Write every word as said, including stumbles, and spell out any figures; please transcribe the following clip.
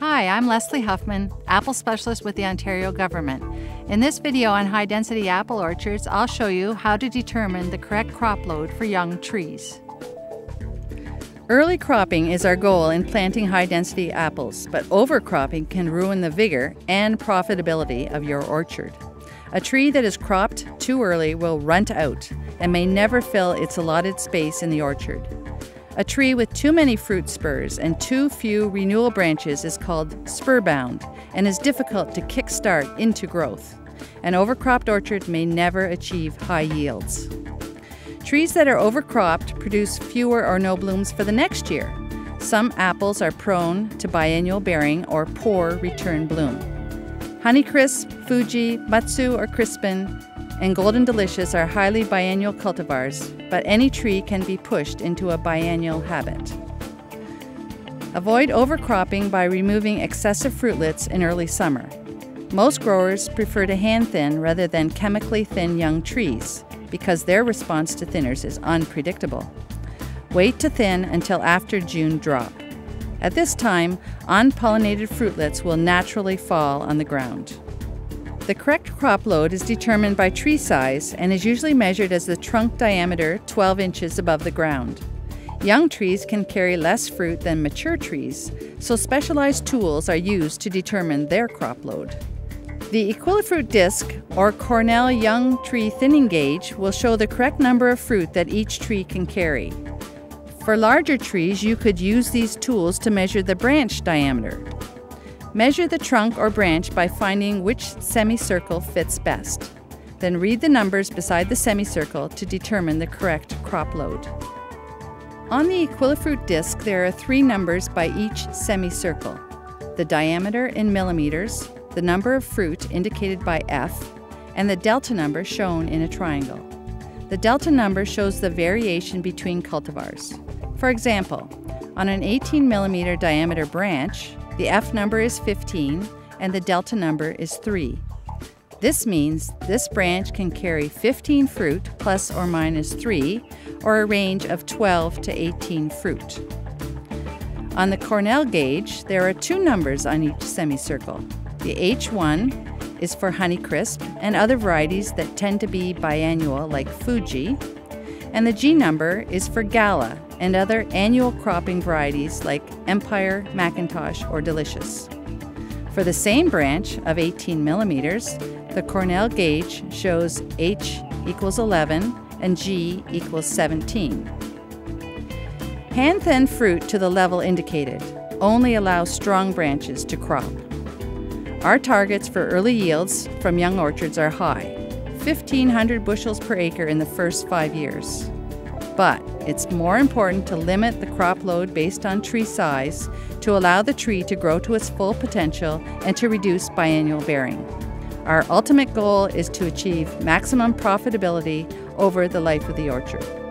Hi, I'm Leslie Huffman, Apple Specialist with the Ontario Government. In this video on high-density apple orchards, I'll show you how to determine the correct crop load for young trees. Early cropping is our goal in planting high-density apples, but overcropping can ruin the vigor and profitability of your orchard. A tree that is cropped too early will runt out and may never fill its allotted space in the orchard. A tree with too many fruit spurs and too few renewal branches is called spur-bound and is difficult to kick-start into growth. An overcropped orchard may never achieve high yields. Trees that are overcropped produce fewer or no blooms for the next year. Some apples are prone to biennial bearing or poor return bloom. Honeycrisp, Fuji, Matsu or Crispin, and Golden Delicious are highly biennial cultivars, but any tree can be pushed into a biennial habit. Avoid overcropping by removing excessive fruitlets in early summer. Most growers prefer to hand thin rather than chemically thin young trees because their response to thinners is unpredictable. Wait to thin until after June drop. At this time, unpollinated fruitlets will naturally fall on the ground. The correct crop load is determined by tree size and is usually measured as the trunk diameter twelve inches above the ground. Young trees can carry less fruit than mature trees, so specialized tools are used to determine their crop load. The Equilifruit disc, or Cornell Young Tree Thinning Gauge, will show the correct number of fruit that each tree can carry. For larger trees, you could use these tools to measure the branch diameter. Measure the trunk or branch by finding which semicircle fits best. Then read the numbers beside the semicircle to determine the correct crop load. On the Equilifruit disc, there are three numbers by each semicircle: the diameter in millimeters, the number of fruit indicated by F, and the delta number shown in a triangle. The delta number shows the variation between cultivars. For example, on an eighteen millimeter diameter branch, the F number is fifteen and the delta number is three. This means this branch can carry fifteen fruit plus or minus three, or a range of twelve to eighteen fruit. On the Cornell gauge, there are two numbers on each semicircle. The H one is for Honeycrisp and other varieties that tend to be biennial like Fuji, and the G number is for Gala and other annual cropping varieties like Empire, Macintosh, or Delicious. For the same branch of eighteen millimeters, the Cornell gauge shows H equals eleven and G equals seventeen. Hand-thin fruit to the level indicated. Only allow strong branches to crop. Our targets for early yields from young orchards are high, fifteen hundred bushels per acre in the first five years. But it's more important to limit the crop load based on tree size to allow the tree to grow to its full potential and to reduce biennial bearing. Our ultimate goal is to achieve maximum profitability over the life of the orchard.